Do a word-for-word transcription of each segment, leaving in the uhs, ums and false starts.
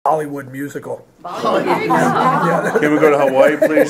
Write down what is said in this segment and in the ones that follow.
Hollywood musical. Oh, Yeah. Can we go to Hawaii, please?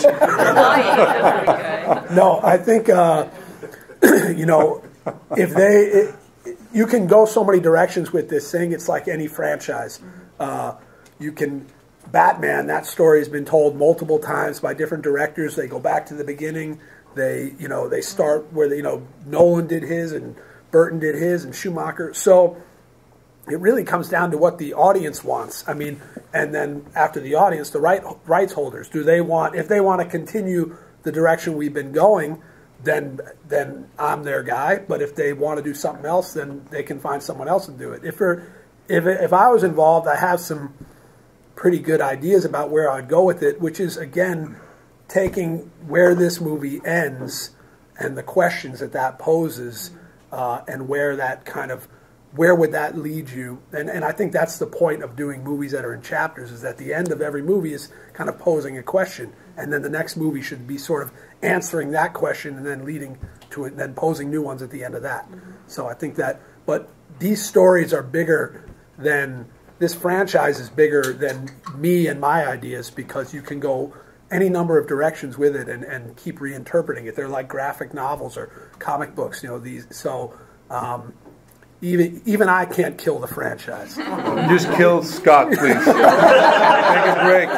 No, I think, uh, you know, if they, it, you can go so many directions with this thing. It's like any franchise. Uh, you can, Batman, that story has been told multiple times by different directors. They go back to the beginning. They, you know, they start where, they, you know, Nolan did his and Burton did his and Schumacher. So it really comes down to what the audience wants. I mean, and then after the audience, the right rights holders, do they want, if they want to continue the direction we've been going, then then I'm their guy. But if they want to do something else, then they can find someone else and do it. If if if I was involved, I have some pretty good ideas about where I'd go with it, which is, again, taking where this movie ends and the questions that that poses, uh, and where that kind of, where would that lead you? And, and I think that's the point of doing movies that are in chapters, is that the end of every movie is kind of posing a question. And then the next movie should be sort of answering that question and then leading to it, and then posing new ones at the end of that. Mm-hmm. So I think that, but these stories are bigger than, this franchise is bigger than me and my ideas, because you can go any number of directions with it and, and keep reinterpreting it. They're like graphic novels or comic books, you know, these, so, um, Even even I can't kill the franchise. Just kill Scott, please. Take a break.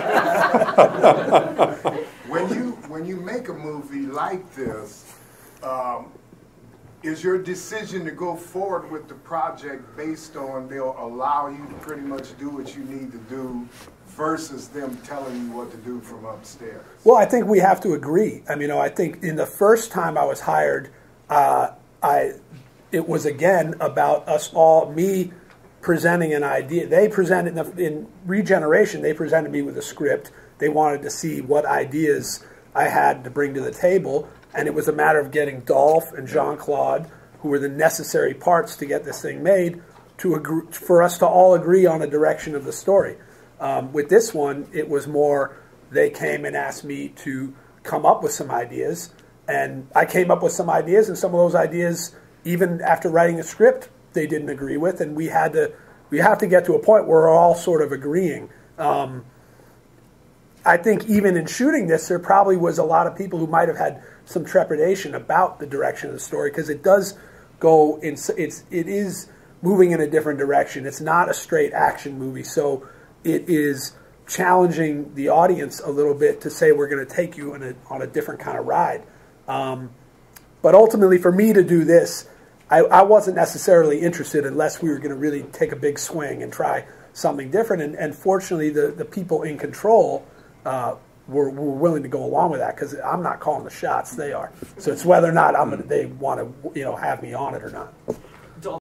When you when you make a movie like this, um, is your decision to go forward with the project based on they'll allow you to pretty much do what you need to do, versus them telling you what to do from upstairs? Well, I think we have to agree. I mean, you know, I think in the first time I was hired, uh, I. It was, again, about us all, me presenting an idea. They presented, in, the, in Regeneration, they presented me with a script. They wanted to see what ideas I had to bring to the table. And it was a matter of getting Dolph and Jean-Claude, who were the necessary parts to get this thing made, to agree, for us to all agree on a direction of the story. Um, with this one, it was more, they came and asked me to come up with some ideas. And I came up with some ideas, and some of those ideas, even after writing a script, they didn't agree with, and we had to, we have to get to a point where we're all sort of agreeing. Um, I think even in shooting this, there probably was a lot of people who might have had some trepidation about the direction of the story, because it does go in, it's it is moving in a different direction. It's not a straight action movie, so it is challenging the audience a little bit to say we're going to take you in a, on a different kind of ride. Um, But ultimately, for me to do this, I, I wasn't necessarily interested unless we were going to really take a big swing and try something different. And, and fortunately, the, the people in control uh, were, were willing to go along with that, because I'm not calling the shots; they are. So it's whether or not I'm gonna, they want to, you know, have me on it or not.